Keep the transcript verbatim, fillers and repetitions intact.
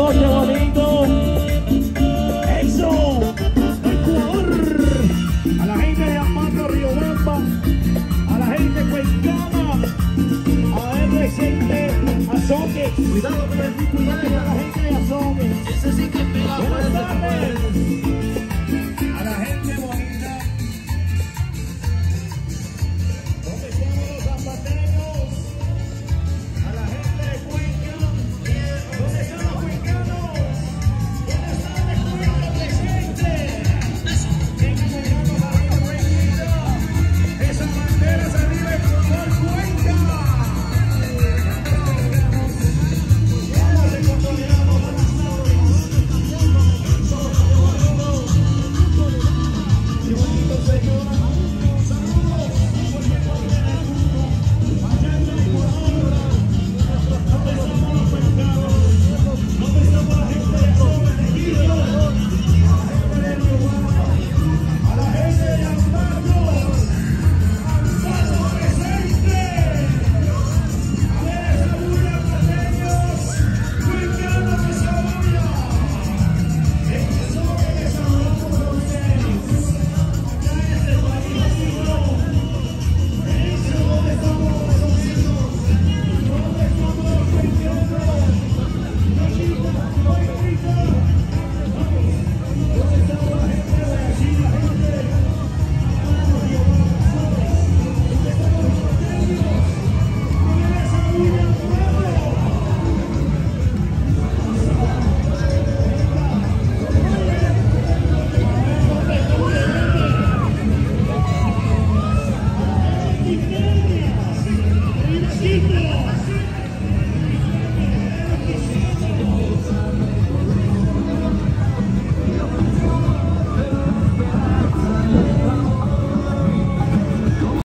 Oh, qué bonito. Eso. Ecuador. A la gente de Ambato, Riobamba. A la gente de Cuencama. A R siete, Azoque. Cuidado con el pico y A la gente de Azoque. ese sí que pega. Buenas tardes.